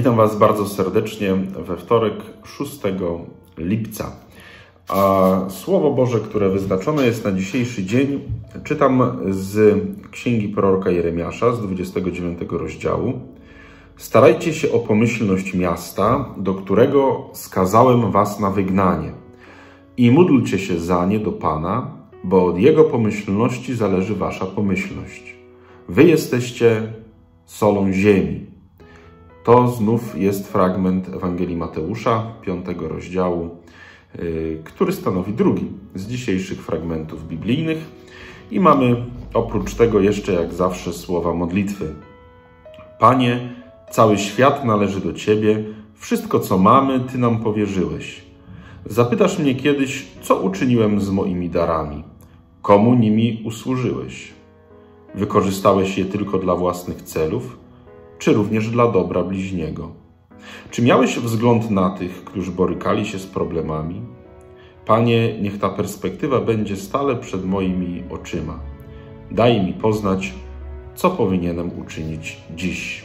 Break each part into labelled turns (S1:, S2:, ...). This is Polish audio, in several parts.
S1: Witam Was bardzo serdecznie we wtorek 6 lipca. A Słowo Boże, które wyznaczone jest na dzisiejszy dzień, czytam z Księgi proroka Jeremiasza z 29 rozdziału. Starajcie się o pomyślność miasta, do którego skazałem was na wygnanie, i módlcie się za nie do Pana, bo od Jego pomyślności zależy wasza pomyślność. Wy jesteście solą ziemi. To znów jest fragment Ewangelii Mateusza, 5 rozdziału, który stanowi drugi z dzisiejszych fragmentów biblijnych. I mamy oprócz tego jeszcze, jak zawsze, słowa modlitwy. Panie, cały świat należy do Ciebie, wszystko co mamy, Ty nam powierzyłeś. Zapytasz mnie kiedyś, co uczyniłem z moimi darami, komu nimi usłużyłeś. Wykorzystałeś je tylko dla własnych celów, czy również dla dobra bliźniego? Czy miałeś wzgląd na tych, którzy borykali się z problemami? Panie, niech ta perspektywa będzie stale przed moimi oczyma. Daj mi poznać, co powinienem uczynić dziś.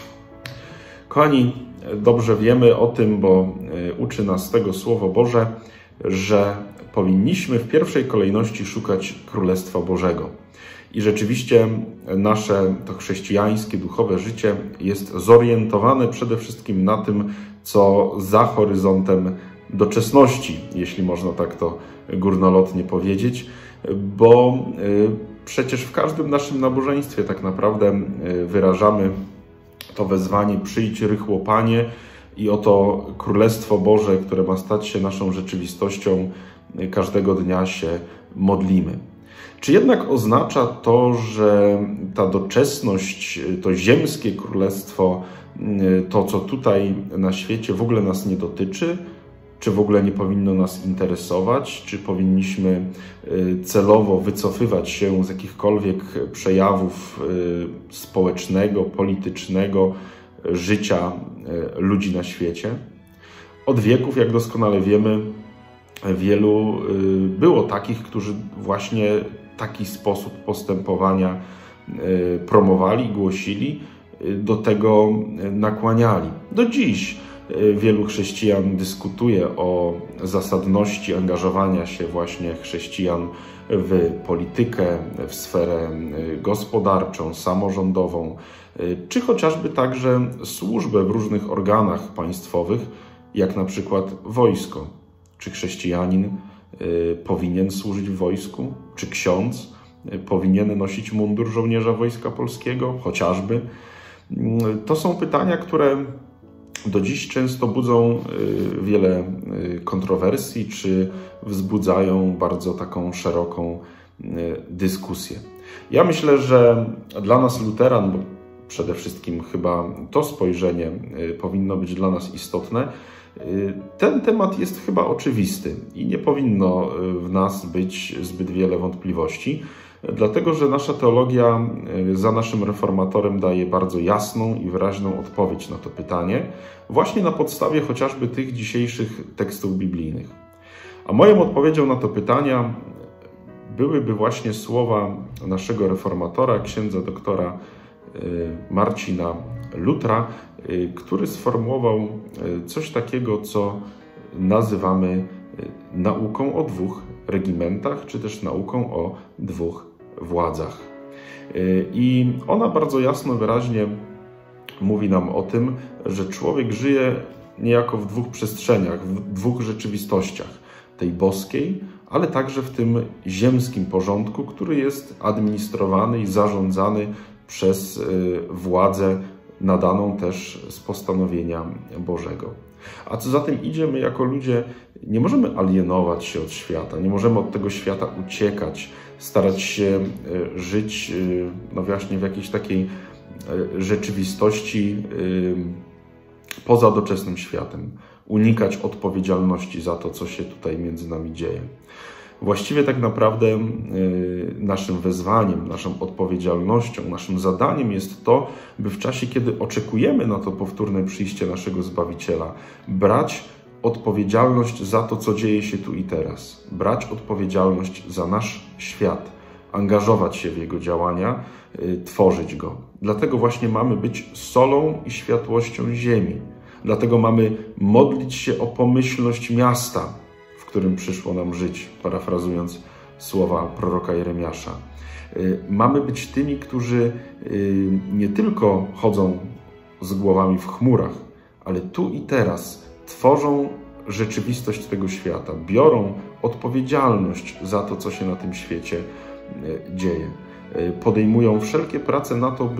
S1: Kochani, dobrze wiemy o tym, bo uczy nas tego Słowo Boże, że powinniśmy w pierwszej kolejności szukać Królestwa Bożego. I rzeczywiście nasze to chrześcijańskie, duchowe życie jest zorientowane przede wszystkim na tym, co za horyzontem doczesności, jeśli można tak to górnolotnie powiedzieć, bo przecież w każdym naszym nabożeństwie tak naprawdę wyrażamy to wezwanie: przyjdź rychło, Panie, i oto Królestwo Boże, które ma stać się naszą rzeczywistością, każdego dnia się modlimy. Czy jednak oznacza to, że ta doczesność, to ziemskie królestwo, to co tutaj na świecie w ogóle nas nie dotyczy? Czy w ogóle nie powinno nas interesować? Czy powinniśmy celowo wycofywać się z jakichkolwiek przejawów społecznego, politycznego życia ludzi na świecie? Od wieków, jak doskonale wiemy, wielu było takich, którzy właśnie taki sposób postępowania promowali, głosili, do tego nakłaniali. Do dziś wielu chrześcijan dyskutuje o zasadności angażowania się właśnie chrześcijan w politykę, w sferę gospodarczą, samorządową, czy chociażby także służbę w różnych organach państwowych, jak na przykład wojsko. Czy chrześcijanin powinien służyć w wojsku? Czy ksiądz powinien nosić mundur żołnierza Wojska Polskiego? Chociażby. To są pytania, które do dziś często budzą wiele kontrowersji, czy wzbudzają bardzo taką szeroką dyskusję. Ja myślę, że dla nas luteran, bo przede wszystkim chyba to spojrzenie powinno być dla nas istotne, ten temat jest chyba oczywisty i nie powinno w nas być zbyt wiele wątpliwości, dlatego że nasza teologia za naszym reformatorem daje bardzo jasną i wyraźną odpowiedź na to pytanie, właśnie na podstawie chociażby tych dzisiejszych tekstów biblijnych. A moją odpowiedzią na to pytania byłyby właśnie słowa naszego reformatora, księdza doktora Marcina Lutra, który sformułował coś takiego, co nazywamy nauką o dwóch regimentach, czy też nauką o dwóch władzach. I ona bardzo jasno, wyraźnie mówi nam o tym, że człowiek żyje niejako w dwóch przestrzeniach, w dwóch rzeczywistościach. Tej boskiej, ale także w tym ziemskim porządku, który jest administrowany i zarządzany przez władzę nadaną też z postanowienia Bożego. A co za tym idzie, my jako ludzie nie możemy alienować się od świata, nie możemy od tego świata uciekać, starać się żyć no właśnie w jakiejś takiej rzeczywistości poza doczesnym światem, unikać odpowiedzialności za to, co się tutaj między nami dzieje. Właściwie tak naprawdę naszym wezwaniem, naszą odpowiedzialnością, naszym zadaniem jest to, by w czasie, kiedy oczekujemy na to powtórne przyjście naszego Zbawiciela, brać odpowiedzialność za to, co dzieje się tu i teraz. Brać odpowiedzialność za nasz świat, angażować się w Jego działania, tworzyć Go. Dlatego właśnie mamy być solą i światłością ziemi. Dlatego mamy modlić się o pomyślność miasta, w którym przyszło nam żyć, parafrazując słowa proroka Jeremiasza. Mamy być tymi, którzy nie tylko chodzą z głowami w chmurach, ale tu i teraz tworzą rzeczywistość tego świata, biorą odpowiedzialność za to, co się na tym świecie dzieje. Podejmują wszelkie prace na to,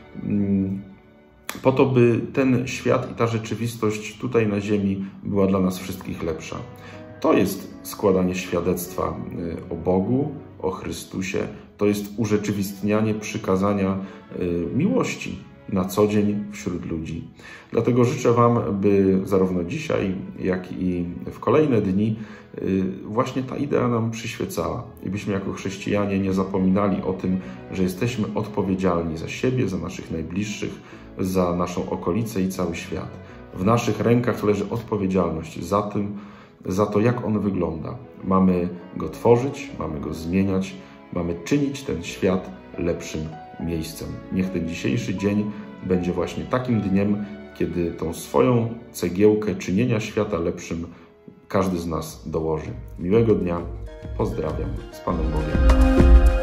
S1: po to, by ten świat i ta rzeczywistość tutaj na ziemi była dla nas wszystkich lepsza. To jest składanie świadectwa o Bogu, o Chrystusie. To jest urzeczywistnianie przykazania miłości na co dzień wśród ludzi. Dlatego życzę Wam, by zarówno dzisiaj, jak i w kolejne dni właśnie ta idea nam przyświecała i byśmy jako chrześcijanie nie zapominali o tym, że jesteśmy odpowiedzialni za siebie, za naszych najbliższych, za naszą okolicę i cały świat. W naszych rękach leży odpowiedzialność za to, jak on wygląda. Mamy go tworzyć, mamy go zmieniać, mamy czynić ten świat lepszym miejscem. Niech ten dzisiejszy dzień będzie właśnie takim dniem, kiedy tą swoją cegiełkę czynienia świata lepszym każdy z nas dołoży. Miłego dnia, pozdrawiam, z Panem Bogiem.